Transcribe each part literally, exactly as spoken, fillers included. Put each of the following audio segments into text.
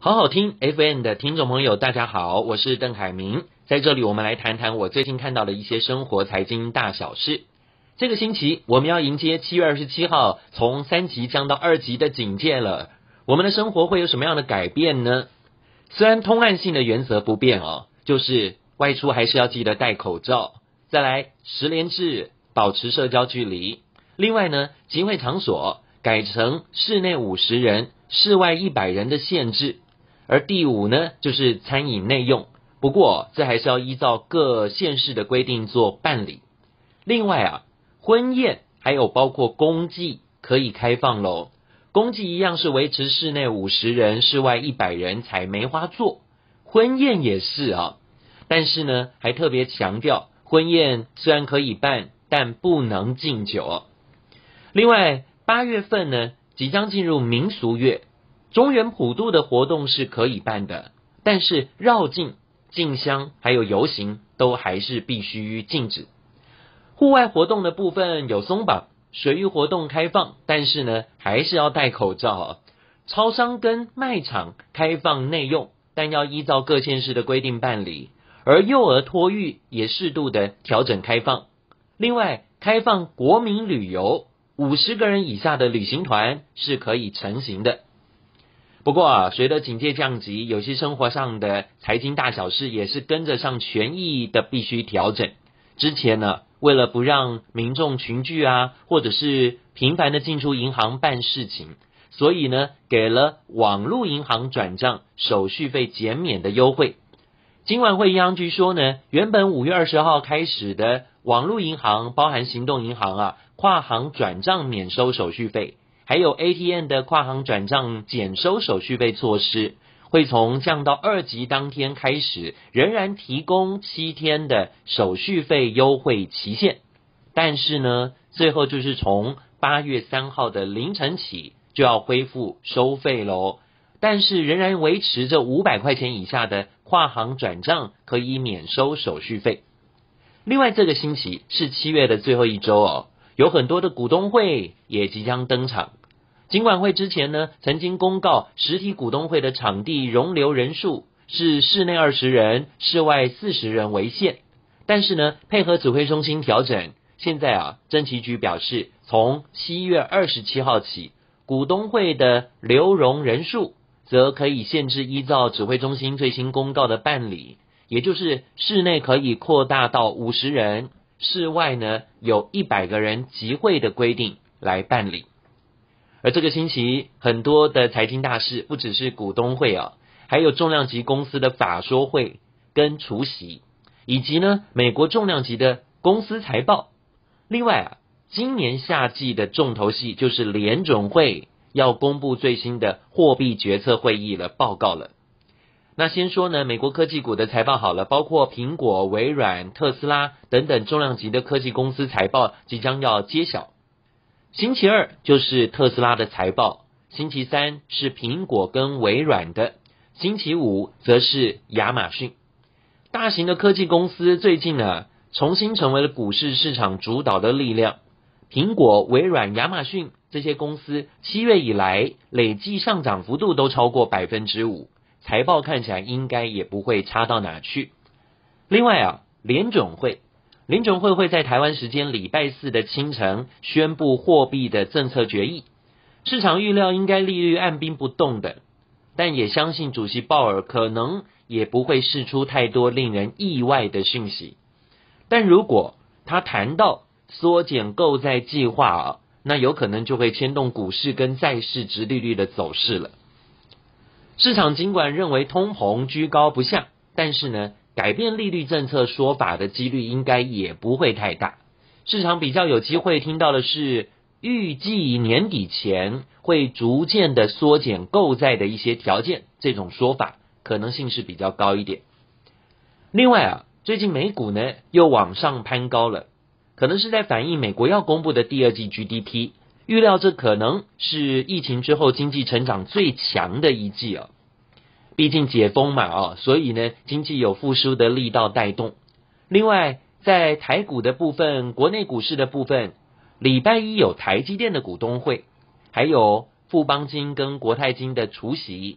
好好听 F M 的听众朋友，大家好，我是邓海明，在这里我们来谈谈我最近看到的一些生活财经大小事。这个星期我们要迎接七月二十七号从三级降到二级的警戒了，我们的生活会有什么样的改变呢？虽然通案性的原则不变哦，就是外出还是要记得戴口罩，再来实联制，保持社交距离。另外呢，集会场所改成室内五十人，室外一百人的限制。而第五呢，就是餐饮内用，不过这还是要依照各县市的规定做办理。另外啊，婚宴还有包括公祭可以开放咯，公祭一样是维持室内五十人，室外一百人采梅花座，婚宴也是啊，但是呢，还特别强调婚宴虽然可以办，但不能敬酒。另外，八月份呢，即将进入民俗月。中元普渡的活动是可以办的，但是绕境、进香还有游行都还是必须禁止。户外活动的部分有松绑，水域活动开放，但是呢还是要戴口罩啊。超商跟卖场开放内用，但要依照各县市的规定办理。而幼儿托育也适度的调整开放。另外，开放国民旅游，五十个人以下的旅行团是可以成行的。不过啊，随着警戒降级，有些生活上的财经大小事也是跟着上权益的必须调整。之前呢，为了不让民众群聚啊，或者是频繁的进出银行办事情，所以呢，给了网络银行转账手续费减免的优惠。金管会银行局说呢，原本五月二十号开始的网络银行，包含行动银行啊，跨行转账免收手续费。还有 A T M 的跨行转账减收手续费措施，会从降到二级当天开始，仍然提供七天的手续费优惠期限。但是呢，最后就是从八月三号的凌晨起就要恢复收费咯。但是仍然维持着五百块钱以下的跨行转账可以免收手续费。另外，这个星期是七月的最后一周哦。有很多的股东会也即将登场。金管会之前呢，曾经公告实体股东会的场地容留人数是室内二十人，室外四十人为限。但是呢，配合指挥中心调整，现在啊，政企局表示，从七月二十七号起，股东会的留容人数则可以限制依照指挥中心最新公告的办理，也就是室内可以扩大到五十人。室外呢，有一百个人集会的规定来办理。而这个星期很多的财经大事，不只是股东会啊，还有重量级公司的法说会跟除息，以及呢美国重量级的公司财报。另外啊，今年夏季的重头戏就是联准会要公布最新的货币决策会议了报告了。那先说呢，美国科技股的财报好了，包括苹果、微软、特斯拉等等重量级的科技公司财报即将要揭晓。星期二就是特斯拉的财报，星期三是苹果跟微软的，星期五则是亚马逊。大型的科技公司最近呢，重新成为了股市市场主导的力量。苹果、微软、亚马逊这些公司七月以来累计上涨幅度都超过百分之五。财报看起来应该也不会差到哪去。另外啊，联准会，联准会会在台湾时间礼拜四的清晨宣布货币的政策决议，市场预料应该利率按兵不动的，但也相信主席鲍尔可能也不会释出太多令人意外的讯息。但如果他谈到缩减购债计划啊，那有可能就会牵动股市跟债市殖利率的走势了。市场尽管认为通膨居高不下，但是呢，改变利率政策说法的几率应该也不会太大。市场比较有机会听到的是，预计年底前会逐渐的缩减购债的一些条件，这种说法可能性是比较高一点。另外啊，最近美股呢又往上攀高了，可能是在反映美国要公布的第二季 G D P。预料这可能是疫情之后经济成长最强的一季啊，毕竟解封嘛啊，所以呢经济有复苏的力道带动。另外，在台股的部分，国内股市的部分，礼拜一有台积电的股东会，还有富邦金跟国泰金的除息。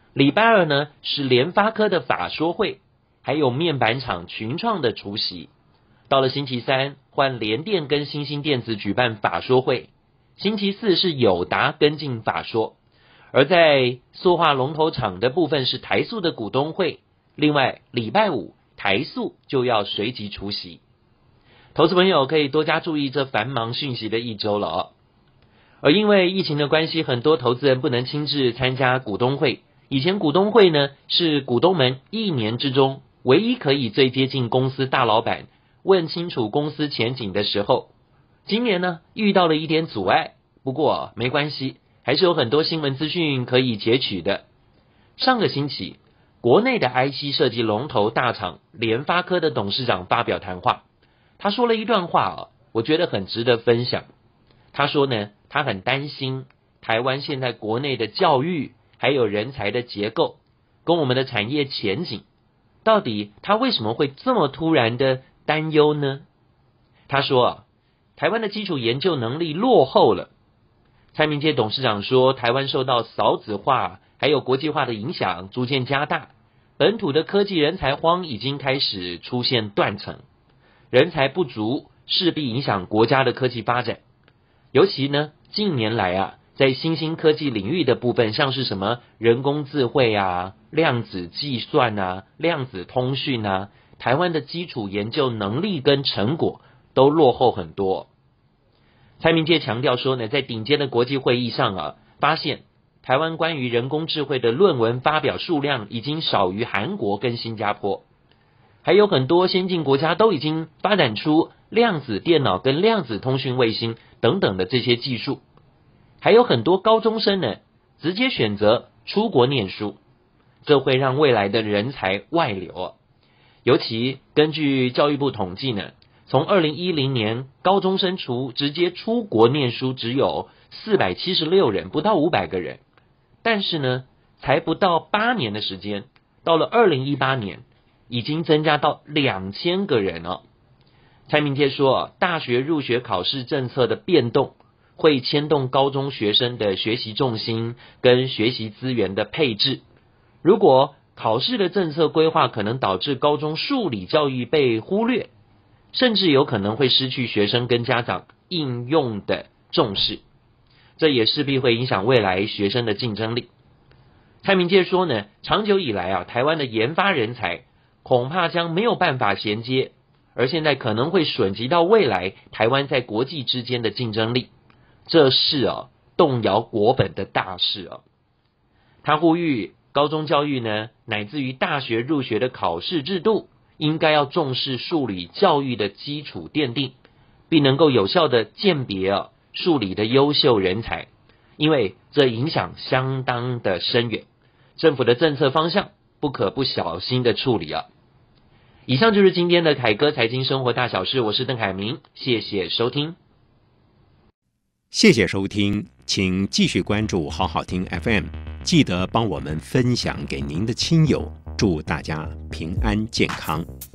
礼拜二呢是联发科的法说会，还有面板厂群创的除息。到了星期三，换联电跟新兴电子举办法说会，星期四是友达跟进法说，而在塑化龙头厂的部分是台塑的股东会，另外礼拜五台塑就要随即除息。投资朋友可以多加注意这繁忙讯息的一周了哦。而因为疫情的关系，很多投资人不能亲自参加股东会。以前股东会呢是股东们一年之中唯一可以最接近公司大老板问清楚公司前景的时候，今年呢遇到了一点阻碍，不过没关系，还是有很多新闻资讯可以截取的。上个星期，国内的 I C 设计龙头大厂联发科的董事长发表谈话，他说了一段话啊，我觉得很值得分享。他说呢，他很担心台湾现在国内的教育还有人才的结构跟我们的产业前景，到底他为什么会这么突然的担忧呢？他说啊，台湾的基础研究能力落后了。蔡明介董事长说，台湾受到少子化还有国际化的影响逐渐加大，本土的科技人才荒已经开始出现断层，人才不足势必影响国家的科技发展。尤其呢，近年来啊，在新兴科技领域的部分，像是什么人工智慧啊、量子计算啊、量子通讯啊，台湾的基础研究能力跟成果都落后很多。蔡明介强调说呢，在顶尖的国际会议上啊，发现台湾关于人工智慧的论文发表数量已经少于韩国跟新加坡，还有很多先进国家都已经发展出量子电脑跟量子通讯卫星等等的这些技术，还有很多高中生呢直接选择出国念书，这会让未来的人才外流。尤其根据教育部统计呢，从二零一零年高中生除直接出国念书只有四百七十六人，不到五百个人，但是呢才不到八年的时间，到了二零一八年已经增加到两千个人哦。蔡明介说，大学入学考试政策的变动会牵动高中学生的学习重心跟学习资源的配置。如果考试的政策规划可能导致高中数理教育被忽略，甚至有可能会失去学生跟家长应用的重视，这也势必会影响未来学生的竞争力。蔡明介说呢，长久以来啊，台湾的研发人才恐怕将没有办法衔接，而现在可能会损及到未来台湾在国际之间的竞争力，这是啊动摇国本的大事啊。他呼吁高中教育呢，乃至于大学入学的考试制度，应该要重视数理教育的基础奠定，并能够有效的鉴别啊数理的优秀人才，因为这影响相当的深远。政府的政策方向不可不小心的处理啊。以上就是今天的凯哥财经生活大小事，我是邓凯明，谢谢收听。 谢谢收听，请继续关注好好听 F M， 记得帮我们分享给您的亲友，祝大家平安健康。